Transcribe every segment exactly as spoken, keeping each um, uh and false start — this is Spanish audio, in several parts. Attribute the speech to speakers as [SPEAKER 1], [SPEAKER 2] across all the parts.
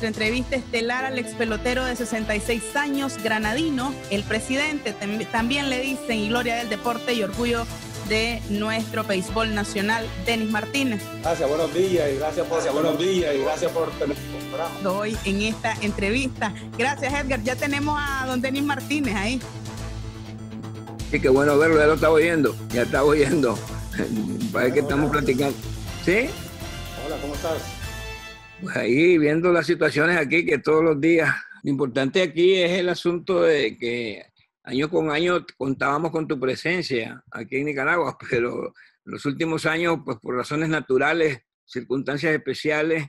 [SPEAKER 1] nuestra entrevista estelar al ex pelotero de sesenta y seis años, granadino, el presidente, también le dicen, y gloria del deporte y orgullo de nuestro béisbol nacional, Denis Martínez.
[SPEAKER 2] Gracias, buenos días y gracias por, gracias, buenos días y gracias por tener el programa.
[SPEAKER 1] Hoy en esta entrevista. Gracias, Edgar. Ya tenemos a don Denis Martínez ahí.
[SPEAKER 3] Sí, qué bueno verlo, ya lo estaba oyendo, ya estaba oyendo. Parece que estamos platicando. ¿Sí?
[SPEAKER 2] Hola, ¿cómo estás?
[SPEAKER 3] Pues ahí viendo las situaciones aquí que todos los días. Lo importante aquí es el asunto de que año con año contábamos con tu presencia aquí en Nicaragua, pero en los últimos años, pues por razones naturales, circunstancias especiales,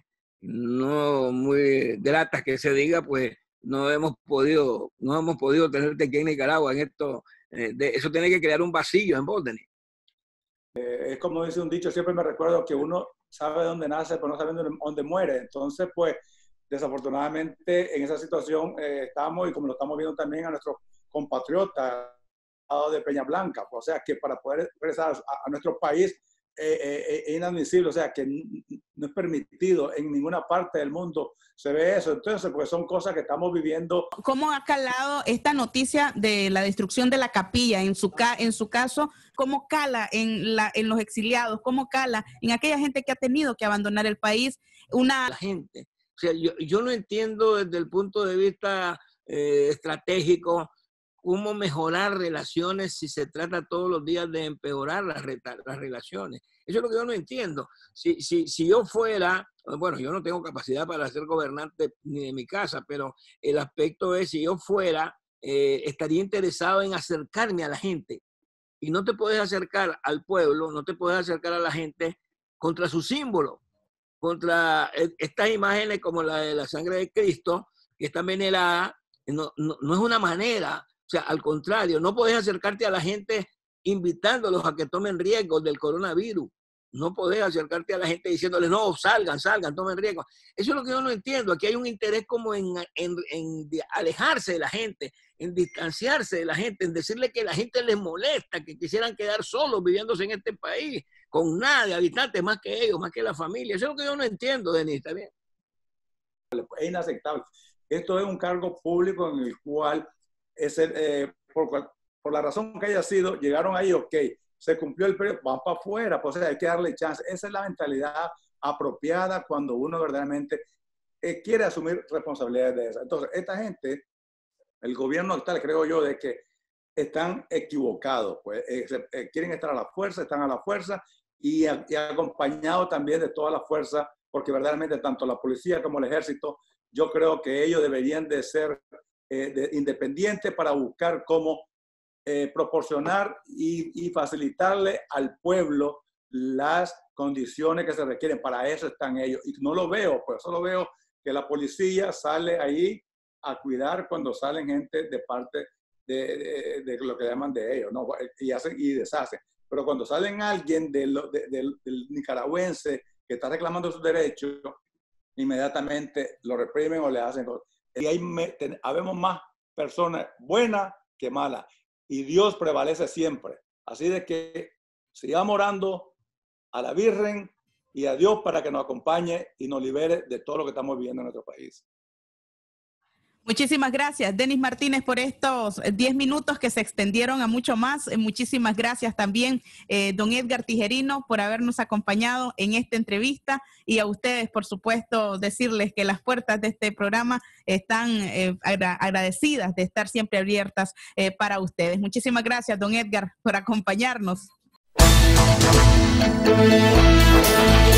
[SPEAKER 3] no muy gratas que se diga, pues no hemos podido, no hemos podido tenerte aquí en Nicaragua. En esto, eh, de, eso tiene que crear un vacío en vos, Denis.
[SPEAKER 2] Eh, es como dice un dicho, siempre me recuerdo que uno sabe dónde nace, pero no sabe dónde, dónde muere. Entonces, pues, desafortunadamente en esa situación eh, estamos, y como lo estamos viendo también a nuestros compatriotas de Peña Blanca, o sea, que para poder regresar a, a nuestro país eh, eh, es inadmisible, o sea, que no es permitido en ninguna parte del mundo se ve eso. Entonces, pues son cosas que estamos viviendo.
[SPEAKER 1] ¿Cómo ha calado esta noticia de la destrucción de la capilla en su, ca en su caso? ¿Cómo cala en, la, en los exiliados? ¿Cómo cala en aquella gente que ha tenido que abandonar el país? Una...
[SPEAKER 3] La gente. O sea, yo, yo no entiendo desde el punto de vista eh, estratégico cómo mejorar relaciones si se trata todos los días de empeorar las, las relaciones. Eso es lo que yo no entiendo. Si, si, si yo fuera, bueno, yo no tengo capacidad para ser gobernante ni de mi casa, pero el aspecto es, si yo fuera, eh, estaría interesado en acercarme a la gente. Y no te puedes acercar al pueblo, no te puedes acercar a la gente contra su símbolo, contra estas imágenes como la de la sangre de Cristo, que está envenenada. No, no, no es una manera. O sea, al contrario, no podés acercarte a la gente invitándolos a que tomen riesgos del coronavirus. No podés acercarte a la gente diciéndoles, no, salgan, salgan, tomen riesgos. Eso es lo que yo no entiendo. Aquí hay un interés como en, en, en alejarse de la gente, en distanciarse de la gente, en decirle que la gente les molesta, que quisieran quedar solos viviéndose en este país, con nada de habitantes más que ellos, más que la familia. Eso es lo que yo no entiendo, Denis, ¿está bien?
[SPEAKER 2] Es inaceptable. Esto es un cargo público en el cual Es el, eh, por, por la razón que haya sido, llegaron ahí, ok, se cumplió el periodo, van para afuera, pues hay que darle chance. Esa es la mentalidad apropiada cuando uno verdaderamente eh, quiere asumir responsabilidades de esa. Entonces, esta gente, el gobierno actual, creo yo, de que están equivocados, pues eh, se, eh, quieren estar a la fuerza, están a la fuerza y, a, y acompañados también de toda la fuerza, porque verdaderamente tanto la policía como el ejército, yo creo que ellos deberían de ser Eh, de, independiente para buscar cómo eh, proporcionar y, y facilitarle al pueblo las condiciones que se requieren. Para eso están ellos. Y no lo veo, pues solo veo que la policía sale ahí a cuidar cuando salen gente de parte de, de, de lo que llaman de ellos, ¿no? Y hacen y deshacen. Pero cuando salen alguien de lo, de, de, del nicaragüense que está reclamando sus derechos, inmediatamente lo reprimen o le hacen cosas. Y ahí habemos más personas buenas que malas. Y Dios prevalece siempre. Así de que sigamos orando a la Virgen y a Dios para que nos acompañe y nos libere de todo lo que estamos viviendo en nuestro país.
[SPEAKER 1] Muchísimas gracias, Denis Martínez, por estos diez minutos que se extendieron a mucho más. Muchísimas gracias también, eh, don Edgar Tijerino, por habernos acompañado en esta entrevista, y a ustedes, por supuesto, decirles que las puertas de este programa están eh, agra agradecidas de estar siempre abiertas eh, para ustedes. Muchísimas gracias, don Edgar, por acompañarnos.